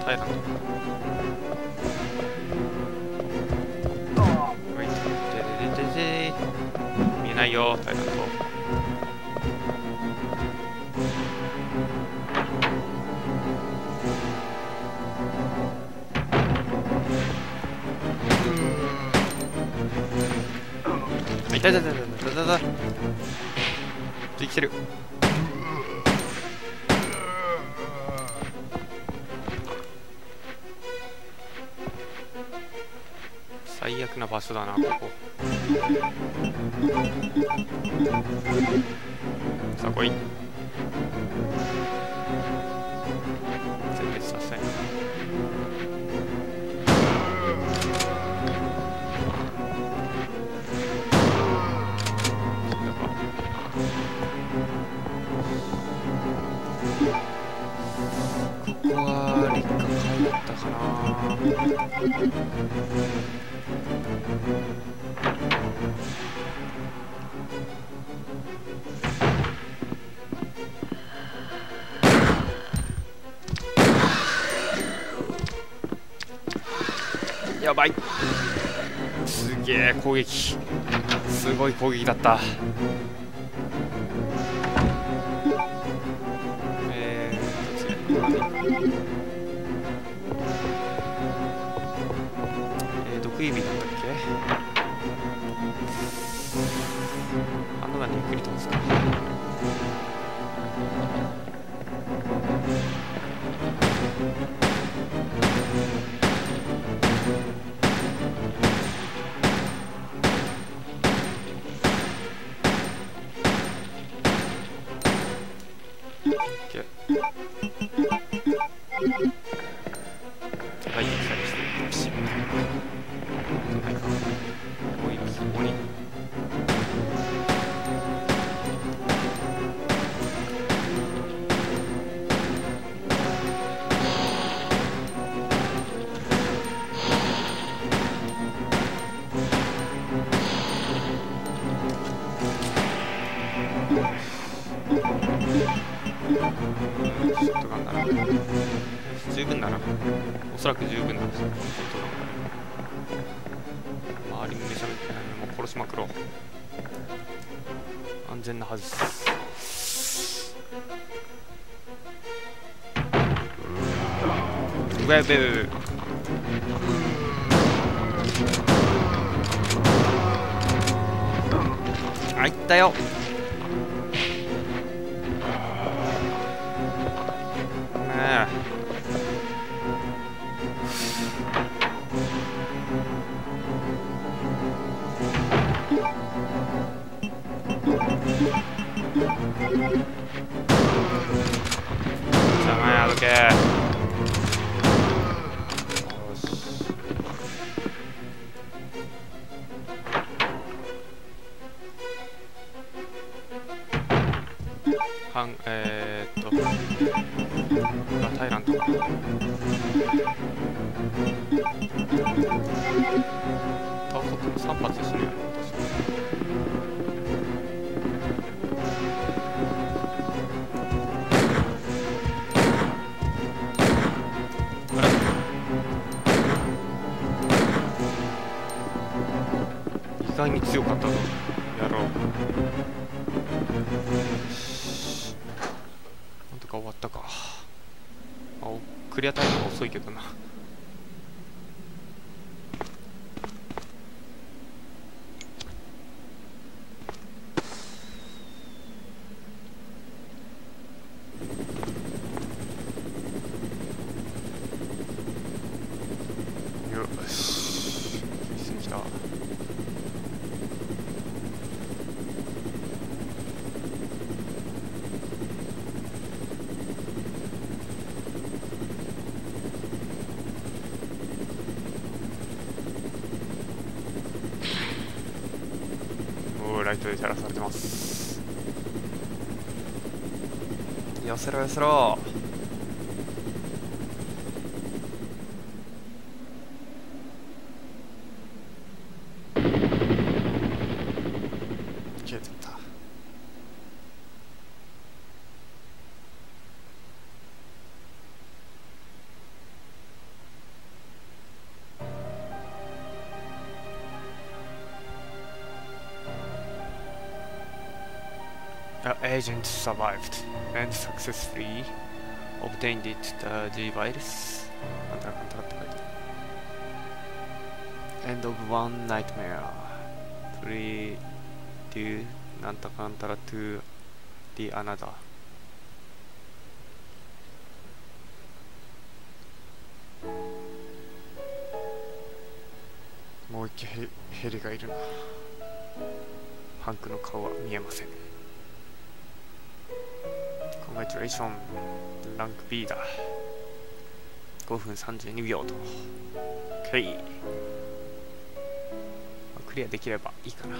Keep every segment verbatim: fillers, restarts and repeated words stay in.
タイランド。はい、ででででで見えないよ、タイランド。いたいたいたいたいたいたいた。生きてる。最悪な場所だな、ここ。さあ来い。全滅させたいな。ここは劣化入ったかな。やばい。すげえ攻撃、すごい攻撃だった。えーと次はえー、毒指だったっけ。あのなんでゆっくり飛ぶんですか。はい、左してピシッ。ないか。こういうここに。ショットガンなら十分だな。おそらく十分だ。周りもめちゃめちゃもう殺しまくろう。安全なはずです。うわやべえ。あ、いったよ。邪魔やどけ。よし。はんえー、っとあタイランド。倒そうとさん発ですね。意外に強かったぞ。やろう。なんとか終わったか。あ、クリアタイムが遅いけどな。よし。一緒に来た。ライトで照らされてます。寄せろ寄せろ。消えてった。 agent survived and successfully obtained it the G virus なんたらかんたらって書いてある End of one nightmare Pre to なんたらかんたら to the another もう一機ヘリがいるな。ハンクの顔は見えません。Congratulations ランク B だ。ごふんさんじゅうにびょうと OK、 クリアできればいいかな。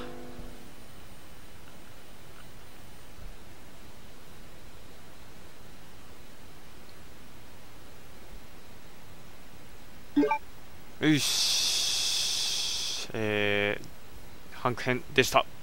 よし、えー、ハンク編でした。